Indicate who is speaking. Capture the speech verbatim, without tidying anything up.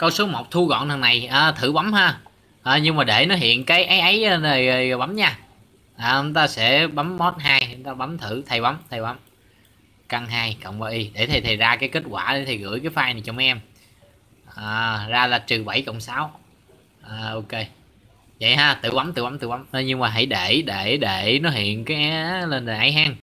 Speaker 1: câu số một thu gọn thằng này, à, thử bấm ha. À, nhưng mà để nó hiện cái ấy ấy này bấm nha. À, chúng ta sẽ bấm mod hai, chúng ta bấm thử, thầy bấm thầy bấm căn hai cộng ba y để thầy thầy ra cái kết quả, để thầy gửi cái file này cho mấy em. À, ra là trừ bảy cộng sáu. À, ok vậy ha, tự bấm tự bấm tự bấm. À, nhưng mà hãy để để để nó hiện cái lên là ấy hen.